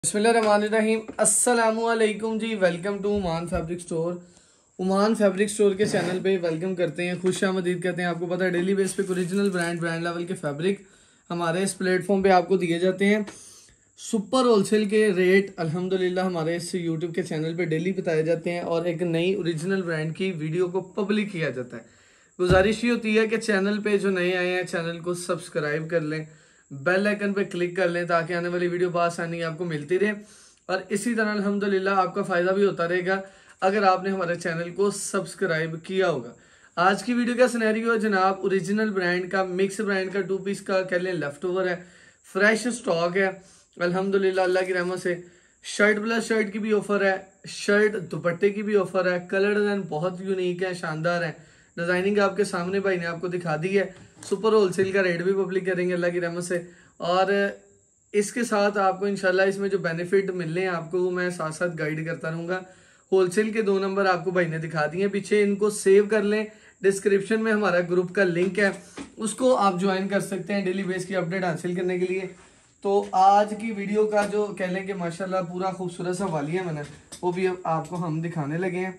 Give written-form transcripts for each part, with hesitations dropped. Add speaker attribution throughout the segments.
Speaker 1: बिस्मिल्लाहिर्रहमानिर्रहीम। अस्सलामुअलैकुम जी, welcome to Uman fabric store. Uman fabric store के चैनल पे वेलकम करते हैं, खुश आमदीद कहते हैं। आपको पता है डेली बेस पे ओरिजिनल ब्रांड लेवल के फैब्रिक हमारे इस प्लेटफॉर्म पे आपको दिए जाते हैं। सुपर होलसेल के रेट अल्हम्दुलिल्लाह हमारे इस यूट्यूब के चैनल पे डेली बताए जाते हैं और एक नई ओरिजिनल ब्रांड की वीडियो को पब्लिक किया जाता है। गुजारिश ये होती है कि चैनल पे जो नए आए हैं चैनल को सब्सक्राइब कर लें, बेल आइकन पे क्लिक कर लें ताकि आने वाली वीडियो बआसानी आपको मिलती रहे। और इसी तरह अल्हम्दुलिल्लाह आपका फ़ायदा भी होता रहेगा अगर आपने हमारे चैनल को सब्सक्राइब किया होगा। आज की वीडियो का सिनेरियो है जनाब, ओरिजिनल ब्रांड का मिक्स ब्रांड का 2 पीस का कह लें लेफ्ट ओवर है, फ्रेश स्टॉक है अल्हम्दुलिल्लाह अल्लाह की रहमत से। शर्ट प्लस शर्ट की भी ऑफर है, शर्ट दुपट्टे की भी ऑफर है। कलर डिजाइन बहुत यूनिक है, शानदार है। डिजाइनिंग आपके सामने भाई ने आपको दिखा दी है। सुपर होलसेल का रेट भी पब्लिक करेंगे अल्लाह की रहमत से। और इसके साथ आपको इंशाल्लाह इसमें जो बेनिफिट मिलने हैं आपको वो मैं साथ साथ गाइड करता रहूँगा। होलसेल के 2 नंबर आपको भाई ने दिखा दिए पीछे, इनको सेव कर लें। डिस्क्रिप्शन में हमारा ग्रुप का लिंक है, उसको आप ज्वाइन कर सकते हैं डेली बेस की अपडेट हासिल करने के लिए। तो आज की वीडियो का जो कह लें कि माशाल्लाह पूरा खूबसूरत सा वालिया मैंने वो भी अब आपको हम दिखाने लगे हैं।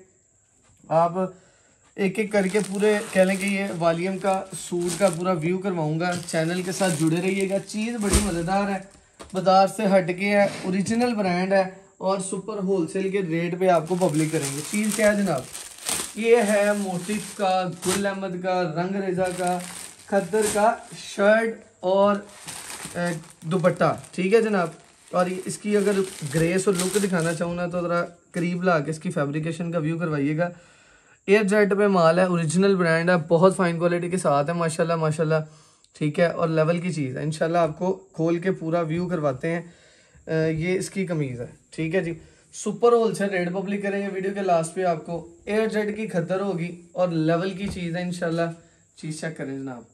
Speaker 1: आप एक एक करके पूरे कह लें कि ये वॉल्यूम का सूट का पूरा व्यू करवाऊंगा। चैनल के साथ जुड़े रहिएगा। चीज़ बड़ी मज़ेदार है, बाजार से हटके है, ओरिजिनल ब्रांड है और सुपर होलसेल के रेट पे आपको पब्लिक करेंगे। चीज़ क्या है जनाब, ये है मोटिफ का, गुल अहमद का, रंग रेजा का, खद्दर का शर्ट और दुपट्टा, ठीक है जनाब। और इसकी अगर ग्रेस और लुक दिखाना चाहूँ ना तो ज़रा करीब ला के इसकी फैब्रिकेशन का व्यू करवाइएगा। एयर जेट पे माल है, ओरिजिनल ब्रांड है, बहुत फाइन क्वालिटी के साथ है माशाल्लाह माशाल्लाह, ठीक है। और लेवल की चीज़ है इंशाल्लाह, आपको खोल के पूरा व्यू करवाते हैं। ये इसकी कमीज़ है, ठीक है जी। सुपर होलसेल रेट पब्लिक करेंगे वीडियो के लास्ट पे। आपको एयर जेट की खद्दर होगी और लेवल की चीज़ है इंशाल्लाह। चीज़ चेक करें जनाब,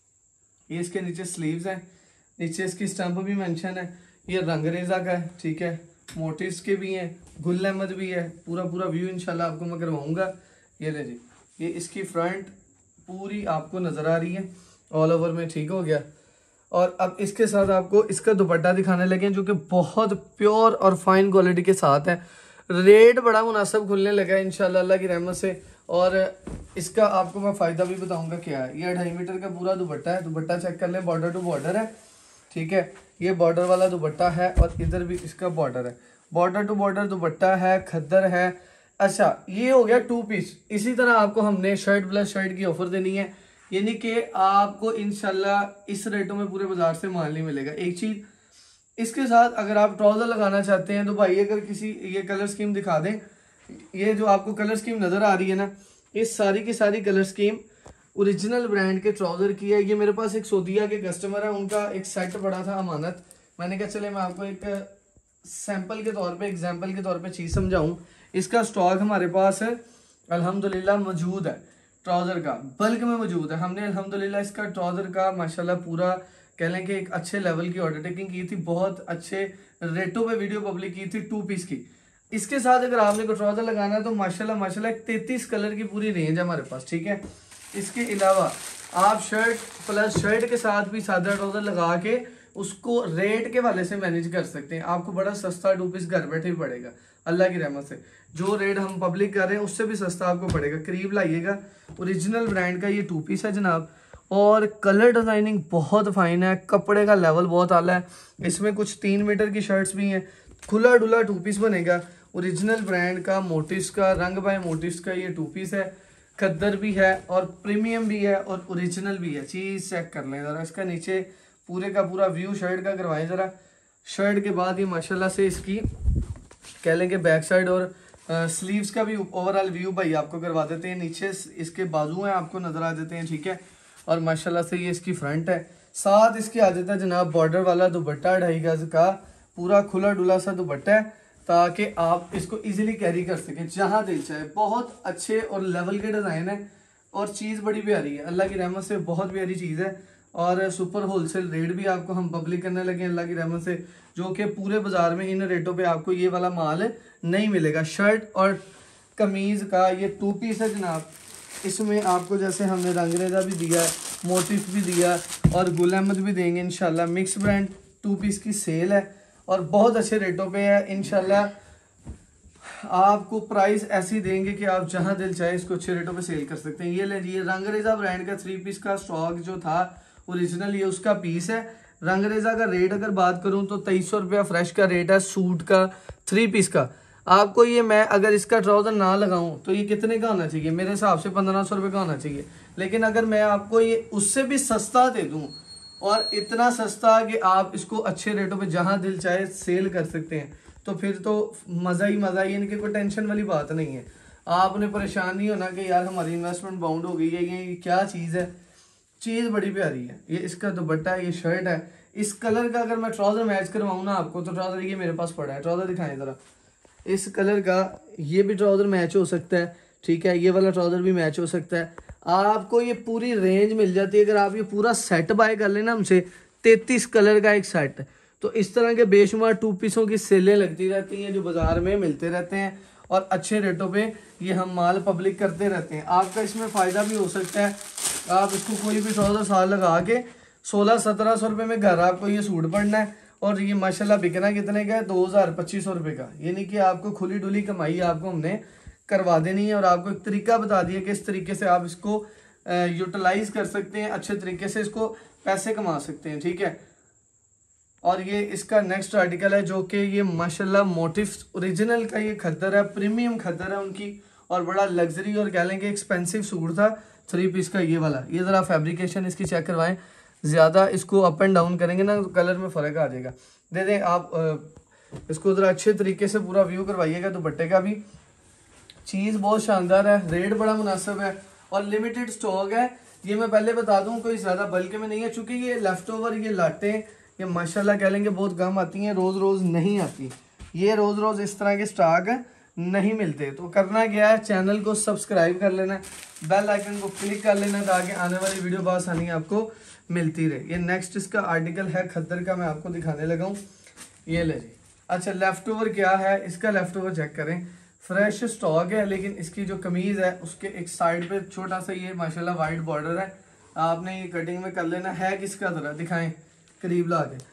Speaker 1: ये इसके नीचे स्लीव्स हैं, नीचे इसकी स्टंप भी मेंशन है। ये रंगरेजा का है, ठीक है। मोटिव्स के भी हैं, गुल अहमद भी है। पूरा पूरा व्यू इंशाल्लाह आपको मैं करवाऊंगा। ये ले जी, ये इसकी फ्रंट पूरी आपको नज़र आ रही है ऑल ओवर में, ठीक हो गया। और अब इसके साथ आपको इसका दुपट्टा दिखाने लगे जो कि बहुत प्योर और फाइन क्वालिटी के साथ है। रेट बड़ा मुनासिब खुलने लगा है इंशाल्लाह अल्लाह की रहमत से। और इसका आपको मैं फ़ायदा भी बताऊंगा क्या है। ये 2.5 मीटर का पूरा दुपट्टा है। दुपट्टा चेक कर लें, बॉर्डर टू बॉर्डर है, ठीक है। ये बॉर्डर वाला दुपट्टा है और इधर भी इसका बॉर्डर है, बॉर्डर टू बॉर्डर दुपट्टा है, खद्दर है। अच्छा, ये हो गया 2 पीस। इसी तरह आपको हमने शर्ट प्लस शर्ट की ऑफर देनी है, यानी कि आपको इंशाल्लाह इस रेटों में पूरे बाजार से माल नहीं मिलेगा। एक चीज़ इसके साथ अगर आप ट्राउज़र लगाना चाहते हैं तो भाई अगर किसी ये कलर स्कीम दिखा दें, ये जो आपको कलर स्कीम नज़र आ रही है ना, ये सारी की सारी कलर स्कीम ओरिजिनल ब्रांड के ट्राउज़र की है। ये मेरे पास एक सऊदीया के कस्टमर है, उनका एक सेट पड़ा था अमानत। मैंने कहा चले मैं आपको एक सैंपल के तौर पे, एग्जांपल के तौर पे चीज़ समझाऊं। इसका स्टॉक हमारे पास है अल्हम्दुलिल्लाह मौजूद है, ट्राउज़र का बल्क में मौजूद है। हमने अल्हम्दुलिल्लाह इसका ट्राउज़र का माशाल्लाह पूरा कह लें कि एक अच्छे लेवल की ऑर्डर टेकिंग की थी, बहुत अच्छे रेटों पे वीडियो पब्लिक की थी 2 पीस की। इसके साथ अगर आपने को ट्राउज़र लगाना है तो माशाल्लाह माशाल्लाह 33 कलर की पूरी रेंज है हमारे पास, ठीक है। इसके अलावा आप शर्ट प्लस शर्ट के साथ भी सादा ट्राउज़र लगा के उसको रेट के वाले से मैनेज कर सकते हैं। आपको बड़ा सस्ता 2 पीस घर बैठे ही पड़ेगा अल्लाह की रहमत से। जो रेट हम पब्लिक कर रहे हैं उससे भी सस्ता आपको पड़ेगा। करीब लाइएगा, ओरिजिनल ब्रांड का ये 2 पीस है जनाब। और कलर डिज़ाइनिंग बहुत फाइन है, कपड़े का लेवल बहुत आला है। इसमें कुछ 3 मीटर की शर्ट्स भी हैं, खुला डुला 2 पीस बनेगा। ओरिजिनल ब्रांड का, मोटिव्स का, रंग बाय मोटिव्स का ये 2 पीस है। खद्दर भी है और प्रीमियम भी है और ओरिजिनल भी है। चीज़ चेक कर लें ज़रा, इसका नीचे पूरे का पूरा व्यू शर्ट का करवाएं ज़रा। शर्ट के बाद ये माशाल्लाह से इसकी कह लें कि बैक साइड और स्लीव्स का भी ओवरऑल व्यू भाई आपको करवा देते हैं। नीचे इसके बाजू हैं आपको नज़र आ देते हैं, ठीक है। और माशाल्लाह से ये इसकी फ्रंट है। साथ इसके आ जाता है जनाब बॉर्डर वाला दुपट्टा, 2.5 गज का पूरा खुला डुला सा दुपट्टा है ताकि आप इसको इजीली कैरी कर सकें जहाँ दिल चाहे। बहुत अच्छे और लेवल के डिज़ाइन है और चीज़ बड़ी प्यारी है अल्लाह की रहमत से, बहुत प्यारी चीज़ है। और सुपर होलसेल रेट भी आपको हम पब्लिक करने लगे अल्लाह की रहमत से, जो कि पूरे बाजार में इन रेटों पे आपको ये वाला माल नहीं मिलेगा। शर्ट और कमीज़ का ये 2 पीस है जनाब। इसमें आपको जैसे हमने रंगरेजा भी दिया, मोटिफ भी दिया और गुल अहमद भी देंगे इंशाल्लाह। मिक्स ब्रांड 2 पीस की सेल है और बहुत अच्छे रेटों पे है। इंशाल्लाह आपको प्राइस ऐसी देंगे कि आप जहां दिल चाहे इसको अच्छे रेटों पे सेल कर सकते हैं। ये ले जी, रंगरेजा ब्रांड का 3 पीस का स्टॉक जो था ओरिजिनल, ये उसका पीस है। रंगरेजा का रेट अगर बात करूं तो 2300 रुपया फ्रेश का रेट है सूट का 3 पीस का। आपको ये मैं अगर इसका ट्राउजर ना लगाऊं तो ये कितने का होना चाहिए? मेरे हिसाब से 1500 रुपये का होना चाहिए। लेकिन अगर मैं आपको ये उससे भी सस्ता दे दूं, और इतना सस्ता कि आप इसको अच्छे रेटों पे जहां दिल चाहे सेल कर सकते हैं, तो फिर तो मज़ा ही मज़ा ही। इनकी कोई टेंशन वाली बात नहीं है। आपने परेशान नहीं होना कि यार हमारी इन्वेस्टमेंट बाउंड हो गई है, ये क्या चीज़ है। चीज़ बड़ी प्यारी है। ये इसका दुपट्टा है, ये शर्ट है। इस कलर का अगर मैं ट्राउज़र मैच करवाऊँ ना आपको, तो ट्राउज़र ये मेरे पास पड़ा है, ट्राउज़र दिखाएं ज़रा। इस कलर का ये भी ट्राउज़र मैच हो सकता है, ठीक है। ये वाला ट्राउज़र भी मैच हो सकता है। आपको ये पूरी रेंज मिल जाती है। अगर आप ये पूरा सेट बाय कर लेना हमसे, 33 कलर का एक सेट है। तो इस तरह के बेशुमार 2 पीसों की सेलें लगती रहती हैं जो बाज़ार में मिलते रहते हैं, और अच्छे रेटों पे ये हम माल पब्लिक करते रहते हैं। आपका इसमें फ़ायदा भी हो सकता है। आप इसको कोई भी ट्राउज़र साल लगा के 1600-1700 रुपये में घर आपको ये सूट पड़ना है, और ये माशाल्लाह बिकना कितने का है? 2000-2500 रुपये का। यानी कि आपको खुली डुली कमाई आपको हमने करवा देनी है, और आपको एक तरीका बता दिया कि इस तरीके से आप इसको यूटिलाइज कर सकते हैं, अच्छे तरीके से इसको पैसे कमा सकते हैं, ठीक है। और ये इसका नेक्स्ट आर्टिकल है जो कि ये माशाल्लाह मोटिव्स ओरिजिनल का ये खद्दर है, प्रीमियम खद्दर है उनकी, और बड़ा लग्जरी और कह लें कि एक्सपेंसिव सूट था 3 पीस का ये वाला। ये ज़रा फैब्रिकेशन इसकी चेक करवाएं। ज़्यादा इसको अप एंड डाउन करेंगे ना तो कलर में फ़र्क आ जाएगा। दे दें आप इसको ज़रा अच्छे तरीके से पूरा व्यू करवाइएगा। दुपट्टे का भी चीज़ बहुत शानदार है, रेट बड़ा मुनासिब है, और लिमिटेड स्टॉक है। ये मैं पहले बता दूं, कोई ज़्यादा बल्क में नहीं है, चूँकि ये लेफ्ट ओवर ये लाटें ये माशाल्लाह कह लेंगे बहुत कम आती हैं, रोज़ रोज़ नहीं आती। ये रोज़ रोज़ इस तरह के स्टॉक नहीं मिलते। तो करना क्या है, चैनल को सब्सक्राइब कर लेना है, बेल आइकन को क्लिक कर लेना, ताकि आने वाली वीडियो बआसानी आपको मिलती रहे। ये नेक्स्ट इसका आर्टिकल है खद्दर का, मैं आपको दिखाने लगा हूँ। ये ले जी। अच्छा, लेफ्ट ओवर क्या है, इसका लेफ्ट ओवर चेक करें। फ्रेश स्टॉक है, लेकिन इसकी जो कमीज है उसके एक साइड पे छोटा सा ये माशाल्लाह वाइट बॉर्डर है। आपने ये कटिंग में कर लेना है। किसका तरह दिखाएं करीब ला के।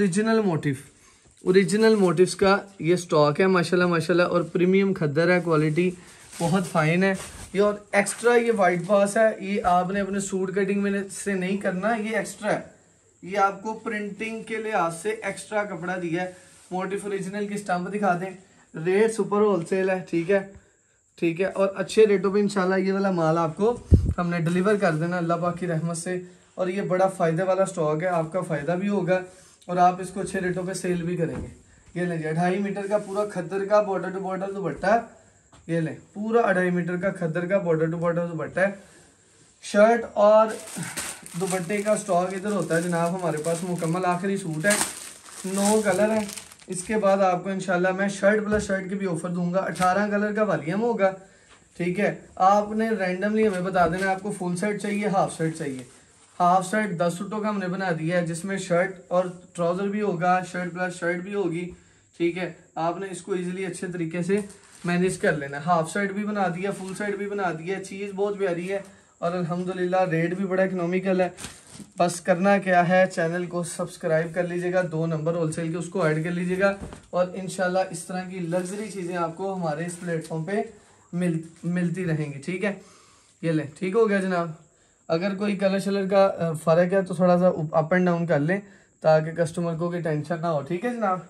Speaker 1: ओरिजिनल मोटिव्स का ये स्टॉक है माशाल्लाह माशाल्लाह, और प्रीमियम खद्दर है, क्वालिटी बहुत फाइन है ये। और एक्स्ट्रा ये वाइट पास है, ये आपने अपने सूट कटिंग में से नहीं करना, ये एक्स्ट्रा है। ये आपको प्रिंटिंग के लिहाज से एक्स्ट्रा कपड़ा दिया है। मोटिव ओरिजिनल की स्टंप दिखा दें। रेट सुपर होलसेल है, ठीक है, ठीक है। और अच्छे रेटों पे इंशाल्लाह ये वाला माल आपको हमने डिलीवर कर देना अल्लाह पाक की रहमत से। और ये बड़ा फ़ायदे वाला स्टॉक है, आपका फ़ायदा भी होगा, और आप इसको अच्छे रेटों पे सेल भी करेंगे। ये ले 2.5 मीटर का पूरा खद्दर का बॉर्डर टू बॉर्डर दुपट्टा। ये ले पूरा 2.5 मीटर का खद्दर का बॉर्डर टू बॉर्डर दुपट्टा है। शर्ट और दुपट्टे का स्टॉक इधर होता है जनाब हमारे पास मुकम्मल। आखिरी सूट है, 9 कलर है। इसके बाद आपको इंशाल्लाह मैं शर्ट प्लस शर्ट की भी ऑफर दूंगा। 18 कलर का वॉल्यूम होगा, ठीक है। आपने रैंडमली हमें बता देना आपको फुल सेट चाहिए, हाफ सेट चाहिए। हाफ सेट 10 सूटों का हमने बना दिया है, जिसमें शर्ट और ट्राउज़र भी होगा, शर्ट प्लस शर्ट भी होगी, ठीक है। आपने इसको ईजिली अच्छे तरीके से मैनेज कर लेना। हाफ सेट भी बना दिया, फुल सेट भी बना दिया। चीज़ बहुत प्यारी है, और अल्हम्दुलिल्लाह रेट भी बड़ा इकोनॉमिकल है। बस करना क्या है, चैनल को सब्सक्राइब कर लीजिएगा, 2 नंबर होलसेल के उसको ऐड कर लीजिएगा, और इंशाल्लाह इस तरह की लग्जरी चीज़ें आपको हमारे इस प्लेटफॉर्म पे मिलती रहेंगी, ठीक है। ये ले ठीक हो गया जनाब। अगर कोई कलर शलर का फ़र्क है तो थोड़ा सा अप एंड डाउन कर लें, ताकि कस्टमर को कोई टेंशन ना हो, ठीक है जनाब।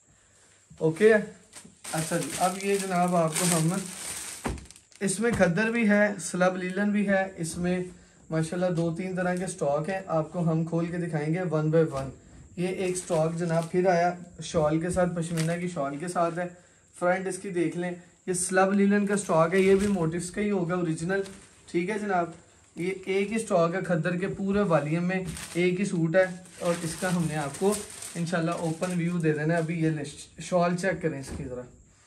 Speaker 1: ओके, अच्छा जी। अब ये जनाब आपको हम इसमें खद्दर भी है, स्लब लीलन भी है, इसमें माशाल्लाह 2-3 तरह के स्टॉक हैं। आपको हम खोल के दिखाएंगे 1 बाय 1। ये एक स्टॉक जनाब फिर आया शॉल के साथ, पश्मीना की शॉल के साथ है। फ्रंट इसकी देख लें, ये स्लब लीलन का स्टॉक है, ये भी मोटिव्स का ही होगा ओरिजिनल, ठीक है जनाब। ये एक ही स्टॉक है खद्दर के पूरे वॉल्यूम में, एक ही सूट है, और इसका हमने आपको इंशाल्लाह ओपन व्यू दे देना है। अभी ये शॉल चेक करें इसकी ज़रा।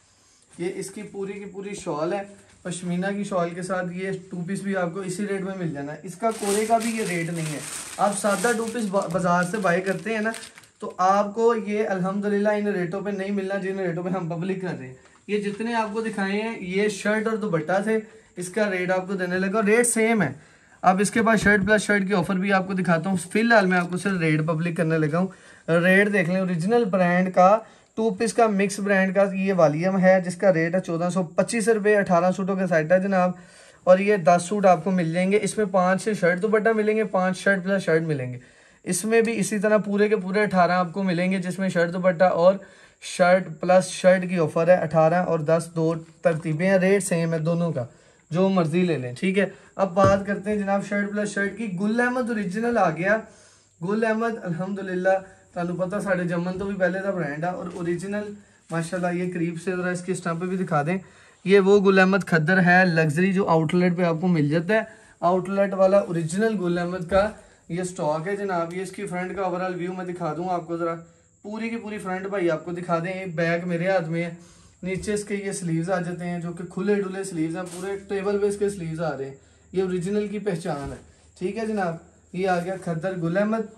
Speaker 1: ये इसकी पूरी की पूरी शॉल है, पश्मीना की शॉल के साथ। ये 2 पीस भी आपको इसी रेट में मिल जाना है। इसका कोरे का भी ये रेट नहीं है। आप सादा 2 पीस बाजार से बाय करते हैं ना, तो आपको ये अल्हम्दुलिल्लाह इन रेटों पे नहीं मिलना जिन रेटों पे हम पब्लिक कर रहे हैं। ये जितने आपको दिखाए हैं ये शर्ट और दुपट्टा थे, इसका रेट आपको देने लगा, रेट सेम है। अब इसके बाद शर्ट प्लस शर्ट की ऑफर भी आपको दिखाता हूँ। फिलहाल मैं आपको सिर्फ रेट पब्लिक करने लगा हूँ। रेट देख लें, ओरिजिनल ब्रांड का 2 पीस का मिक्स ब्रांड का ये वॉल्यूम है, जिसका रेट है 1425 रुपये। 18 सूटों का सेट है जनाब, और ये 10 सूट आपको मिल जाएंगे। इसमें 5 से शर्ट दुपट्टा मिलेंगे, 5 शर्ट प्लस शर्ट मिलेंगे। इसमें भी इसी तरह पूरे के पूरे 18 आपको मिलेंगे, जिसमें शर्ट दुपट्टा और शर्ट प्लस शर्ट की ऑफर है। 18 और 10 दो तरतीबें हैं, रेट सेम है दोनों का, जो मर्जी ले लें, ठीक है। अब बात करते हैं जनाब शर्ट प्लस शर्ट की। गुल अहमद ओरिजिनल आ गया। गुल अहमद अल्हम्दुलिल्लाह तुहानू पता साढ़े जमन तो भी पहले का ब्रांड है, और ओरिजिनल माशाल्लाह। ये करीब से जरा इसकी स्टंप भी दिखा दें। ये वो गुल अहमद खद्दर है लग्जरी, जो आउटलेट पे आपको मिल जाता है। आउटलेट वाला ओरिजिनल गुल अहमद का ये स्टॉक है जनाब। ये इसकी फ्रंट का ओवरऑल व्यू मैं दिखा दूँ आपको, जरा पूरी की पूरी फ्रंट भाई आपको दिखा दें। एक बैग मेरे हाथ में है, नीचे इसके ये स्लीव्स आ जाते हैं, जो कि खुले डुले स्लीव्स हैं, पूरे टेबल पे इसके स्लीव्स आ रहे हैं। ये ओरिजिनल की पहचान है, ठीक है जनाब। ये आ गया खद्दर गुल अहमद।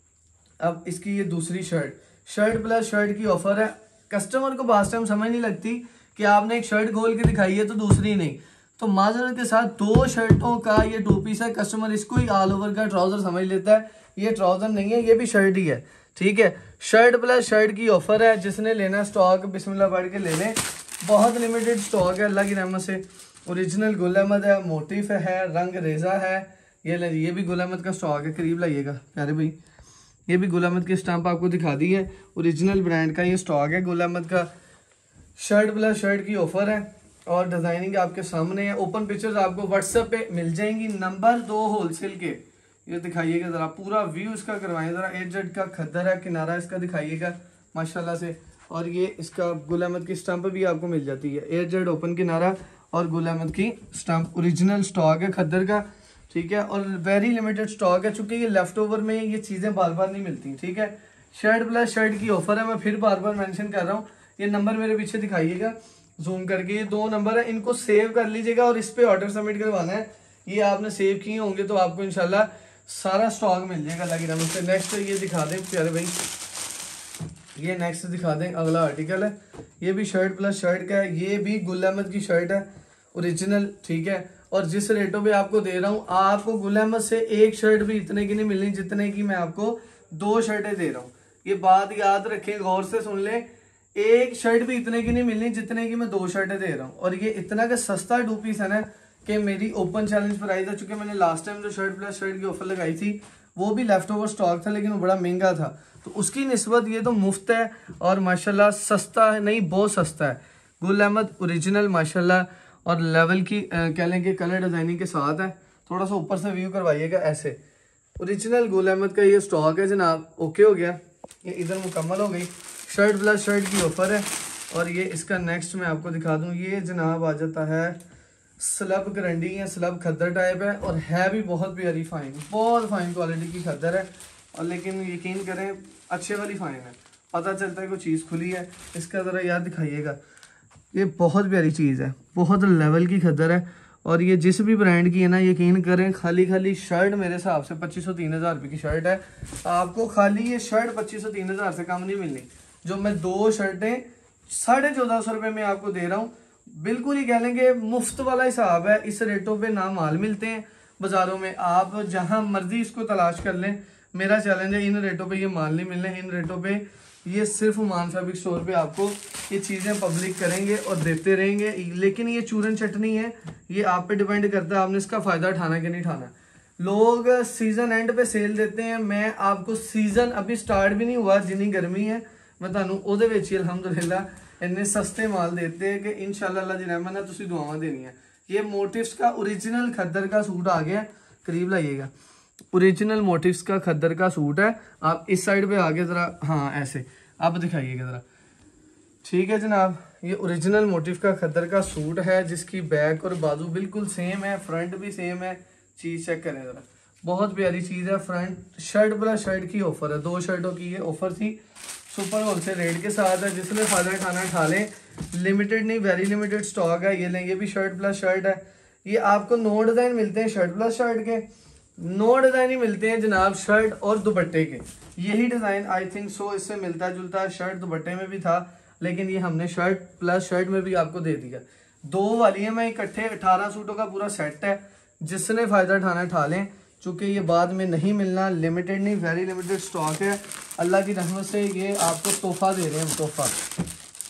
Speaker 1: अब इसकी ये दूसरी शर्ट प्लस शर्ट की ऑफर है। कस्टमर को बात टाइम समझ नहीं लगती कि आपने एक शर्ट खोल के दिखाई है तो दूसरी नहीं, तो माजरत के साथ 2 शर्टों का ये 2 पीस है। कस्टमर इसको ही ऑल ओवर का ट्राउजर समझ लेता है, ये ट्राउजर नहीं है, ये भी शर्ट ही है, ठीक है। शर्ट प्लस शर्ट की ऑफर है, जिसने लेना स्टॉक बिस्मिल्लाह पढ़ के ले लें। बहुत लिमिटेड स्टॉक है अल्लाह की रहमत से। ओरिजिनल गुल अहमद है, मोटिफ है, रंग रेजा है। ये भी गुल अहमद का स्टॉक है, करीब लाइएगा प्यारे भाई। ये भी गुल अहमद की स्टंप आपको दिखा दी है। ओरिजिनल ब्रांड का ये स्टॉक है गुल अहमद का। शर्ट प्लस शर्ट की ऑफर है, और डिजाइनिंग आपके सामने है। ओपन पिक्चर्स आपको व्हाट्सएप पे मिल जाएंगी। नंबर 2 होलसेल के, ये दिखाइएगा जरा, पूरा व्यू इसका करवाएं जरा। एजेड का खद्दर है, किनारा इसका दिखाइएगा माशाल्लाह से। और ये इसका गुल अहमद की स्टंप भी आपको मिल जाती है। एजेड ओपन किनारा और गुल अहमद की स्टंप। ओरिजिनल स्टॉक है खद्दर का, ठीक है, और वेरी लिमिटेड स्टॉक है, चूंकि ये लेफ्ट ओवर में ये चीज़ें बार बार नहीं मिलती, ठीक है। शर्ट प्लस शर्ट की ऑफर है, मैं फिर बार बार मेंशन कर रहा हूँ। ये नंबर मेरे पीछे दिखाइएगा जूम करके, ये 2 नंबर है, इनको सेव कर लीजिएगा और इस पे ऑर्डर सबमिट करवाना है। ये आपने सेव किए होंगे तो आपको इंशाल्लाह सारा स्टॉक मिल जाएगा अल्लाह की रहमत से। नेक्स्ट ये दिखा दें प्यारे भाई, ये नेक्स्ट दिखा दें, अगला आर्टिकल है। ये भी शर्ट प्लस शर्ट का है, ये भी गुल अहमद की शर्ट है ओरिजिनल, ठीक है। और जिस रेटों पे आपको दे रहा हूँ, आपको गुल अहमद से एक शर्ट भी इतने की नहीं मिलनी जितने की मैं आपको 2 शर्टें दे रहा हूँ। ये बात याद रखें, गौर से सुन लें, एक शर्ट भी इतने की नहीं मिलनी जितने की मैं 2 शर्टें दे रहा हूँ। और ये इतना का सस्ता 2 पीस है ना, कि मेरी ओपन चैलेंज प्राइस है। चूंकि मैंने लास्ट टाइम जो शर्ट प्लस शर्ट की ऑफर लगाई थी वो भी लेफ्ट ओवर स्टॉक था, लेकिन वो बड़ा महंगा था, तो उसकी निस्बत ये तो मुफ्त है और माशाल्लाह सस्ता है, नहीं बहुत सस्ता है। गुल अहमद ओरिजिनल माशाल्लाह, और लेवल की कह लें कि कलर डिजाइनिंग के साथ है। थोड़ा सा ऊपर से व्यू करवाइएगा ऐसे। ओरिजिनल गुल अहमद का ये स्टॉक है जनाब। ओके हो गया, ये इधर मुकम्मल हो गई। शर्ट प्लस शर्ट की ऑफर है। और ये इसका नेक्स्ट मैं आपको दिखा दूं, ये जनाब आ जाता है स्लब करंडी है, स्लब खद्दर टाइप है, और है भी बहुत प्यारी फाइन, बहुत फाइन क्वालिटी की खद्दर है। और लेकिन यकीन करें अच्छे वाली फाइन है, पता चलता है कोई चीज़ खुली है। इसका ज़रा याद दिखाइएगा, ये बहुत प्यारी चीज़ है, बहुत लेवल की खद्दर है। और ये जिस भी ब्रांड की है ना, यकीन करें खाली शर्ट मेरे हिसाब से 2500-3000 रुपये की शर्ट है। आपको खाली ये शर्ट 2500-3000 से कम नहीं मिलनी। जो मैं 2 शर्टें 1450 रुपये में आपको दे रहा हूँ, बिल्कुल ही कह लेंगे मुफ्त वाला हिसाब है। इस रेटों पे ना माल मिलते हैं बाज़ारों में, आप जहाँ मर्जी इसको तलाश कर लें। मेरा चैलेंज है, इन रेटों पे ये माल नहीं मिलने। इन रेटों पे ये सिर्फ उमान फैब्रिक स्टोर पे आपको ये चीज़ें पब्लिक करेंगे और देते रहेंगे। लेकिन ये चूरन चटनी है, ये आप पे डिपेंड करता है आपने इसका फ़ायदा उठाना कि नहीं उठाना। लोग सीज़न एंड पे सेल देते हैं, मैं आपको सीज़न अभी स्टार्ट भी नहीं हुआ, जितनी गर्मी है मैं तुहानू ਉਹਦੇ ਵਿੱਚ ਹੀ अल्हम्दुलिल्लाह इन्ने सस्ते माल देते हैं कि इंशाल्लाह अल्लाह दी रहमत नाल तुसीं दुआवां देनियां। ये मोटिव्स का ओरिजिनल खद्दर का सूट आ गया, करीब लाइएगा। ओरिजिनल मोटिव्स का खद्दर का सूट है। आप इस साइड पे आगे ज़रा, हाँ ऐसे आप दिखाइएगा ज़रा, ठीक है जनाब। ये ओरिजिनल मोटिव का खद्दर का सूट है, जिसकी बैक और बाजू बिल्कुल सेम है, फ्रंट भी सेम है। चीज़ चेक करें ज़रा, बहुत प्यारी चीज़ है। फ्रंट शर्ट प्लस शर्ट की ऑफर है, 2 शर्टों की ये ऑफर थी, सुपर होलसेल रेट के साथ है। जिसने फायदा उठाना उठा लें, लिमिटेड नहीं वेरी लिमिटेड स्टॉक है। ये लें, ये भी शर्ट प्लस शर्ट है। ये आपको 9 डिज़ाइन मिलते हैं शर्ट प्लस शर्ट के, 9 डिज़ाइन ही मिलते हैं जनाब शर्ट और दुपट्टे के। यही डिज़ाइन आई थिंक सो इससे मिलता जुलता है, शर्ट दुपट्टे में भी था, लेकिन ये हमने शर्ट प्लस शर्ट में भी आपको दे दिया। 2 वाली है, मैं इकट्ठे 18 सूटों का पूरा सेट है। जिसने फ़ायदा उठाना उठा लें, चूँकि ये बाद में नहीं मिलना, लिमिटेड नहीं वेरी लिमिटेड स्टॉक है। अल्लाह की रहमत से ये आपको तोहफा दे रहे हैं हम, तोहफा।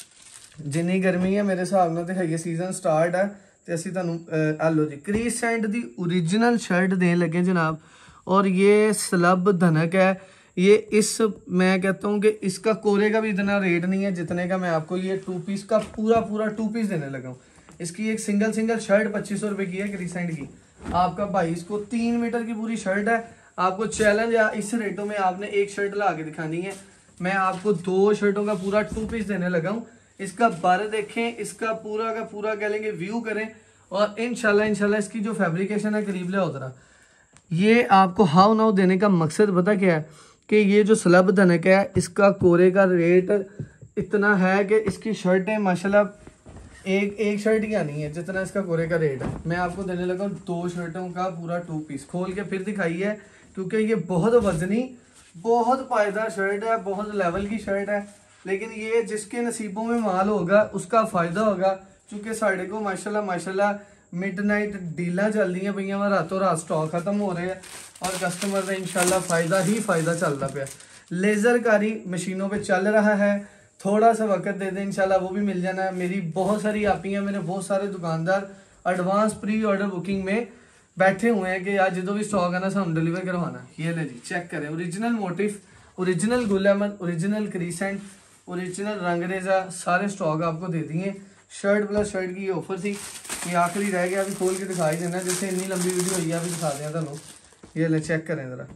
Speaker 1: जिन्नी गर्मी है मेरे हिसाब नाल तो ये सीजन स्टार्ट है तो असी तुहानू लो जी क्रीसेंट दी ओरिजिनल शर्ट देन लगे जनाब। और ये स्लब धनक है ये, इस मैं कहता हूँ कि इसका कोरे का भी इतना रेट नहीं है जितने का मैं आपको ये 2 पीस का पूरा 2 पीस देने लगा हूँ। इसकी एक सिंगल शर्ट 2500 रुपये की है क्रीसेंट की। आपका भाई इसको 3 मीटर की पूरी शर्ट है। आपको चैलेंज है इस रेटों में आपने एक शर्ट ला के दिखानी है। मैं आपको 2 शर्टों का पूरा 2 पीस देने लगा हूँ। इसका बार देखें, इसका पूरा का पूरा कह लेंगे व्यू करें और इंशाल्लाह इसकी जो फैब्रिकेशन है करीब ले उतरा। ये आपको हाउ नाउ देने का मकसद पता क्या है कि ये जो स्लब धनक है इसका कोरे का रेट इतना है कि इसकी शर्टें माशाल्लाह एक शर्ट की नहीं है जितना इसका कोरे का रेट है। मैं आपको देने लगा 2 शर्टों का पूरा 2 पीस खोल के फिर दिखाई है, क्योंकि ये बहुत वजनी बहुत पायदार शर्ट है, बहुत लेवल की शर्ट है। लेकिन ये जिसके नसीबों में माल होगा उसका फायदा होगा, क्योंकि साढ़े को माशाल्लाह मिडनाइट डीलां चल रही हैं भैया, वह रातों रात स्टॉक खत्म हो रहे हैं और कस्टमर का इंशाल्लाह फायदा ही फायदा चलता पाया। लेजर कारी मशीनों पे चल रहा है, थोड़ा सा वक्त दे दें इंशाल्लाह वो भी मिल जाना है। मेरी बहुत सारी आपी हैं, मेरे बहुत सारे दुकानदार एडवांस प्री ऑर्डर बुकिंग में बैठे हुए हैं कि यार जो भी स्टॉक है ना हम डिलीवर करवाना। ये ले जी चेक करें, original motif, original Gul Ahmad, original Crescent, original Rangreza सारे स्टॉक आपको दे दिए। शर्ट प्लस शर्ट की ये ऑफर थी, ये आखिरी रह गया, अभी खोल के दिखाई देना जैसे इतनी लंबी वीडियो हुई है, अभी दिखा दें तुहानू। ये ले चेक करें ज़रा,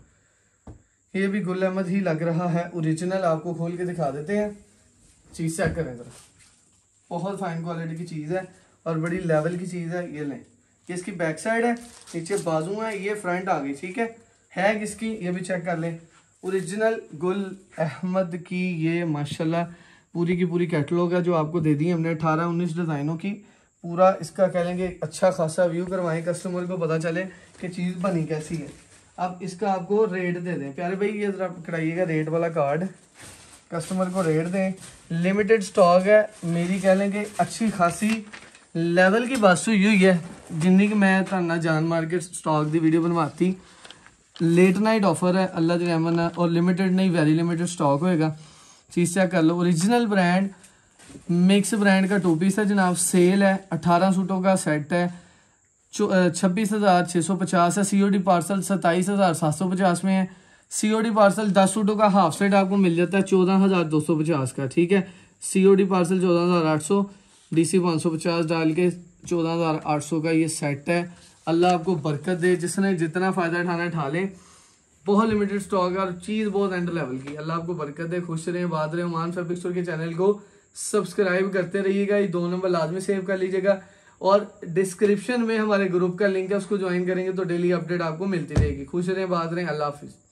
Speaker 1: ये भी गुल अहमद ही लग रहा है ओरिजिनल, आपको खोल के दिखा देते हैं। चीज़ चेक करें ज़रा, बहुत फाइन क्वालिटी की चीज़ है और बड़ी लेवल की चीज़ है। ये लें, ये इसकी बैक साइड है, नीचे बाजू है, ये फ्रंट आ गई, ठीक है किसकी ये भी चेक कर लें। ओरिजिनल गुल अहमद की ये माशाल्लाह पूरी की पूरी कैटलॉग है जो आपको दे दी हमने 18-19 डिज़ाइनों की। पूरा इसका कह लेंगे अच्छा खासा व्यू करवाएं, कस्टमर को पता चले कि चीज़ बनी कैसी है। अब इसका आपको रेट दे दें प्यारे भाई, ये ज़रा पकड़ाइएगा रेट वाला कार्ड, कस्टमर को रेट दें। लिमिटेड स्टॉक है, मेरी कह लेंगे अच्छी खासी लेवल की बात हुई है जिन्नी कि मैं तुहानू जान मार के स्टॉक की वीडियो बनवाती। लेट नाइट ऑफर है अल्लाह की रहमत नाल, और लिमिटेड नहीं वेरी लिमिटेड स्टॉक होएगा। चीज़ चेक कर लो, ओरिजिनल ब्रांड मिक्स ब्रांड का 2 पीस है जनाब, सेल है, 18 सूटों का सेट है, 26,650 है। COD पार्सल 27,750 में है। COD पार्सल 10 सूटों का हाफ सेट आपको मिल जाता है 14,250 का, ठीक है। COD पार्सल 14,800, DC 550 डाल के 14,800 का ये सेट है। अल्लाह आपको बरकत दे, जिसने जितना फ़ायदा उठाना उठा ले। बहुत लिमिटेड स्टॉक है और चीज़ बहुत एंड लेवल की। अल्लाह आपको बरकत दे, खुश रहें, बात रहें। ओमान फैब्रिक स्टोर के चैनल को सब्सक्राइब करते रहिएगा, ये 2 नंबर लाजमी सेव कर लीजिएगा और डिस्क्रिप्शन में हमारे ग्रुप का लिंक है, उसको ज्वाइन करेंगे तो डेली अपडेट आपको मिलती रहेगी। खुश रहें, बात रहें, अल्लाह हाफिज़।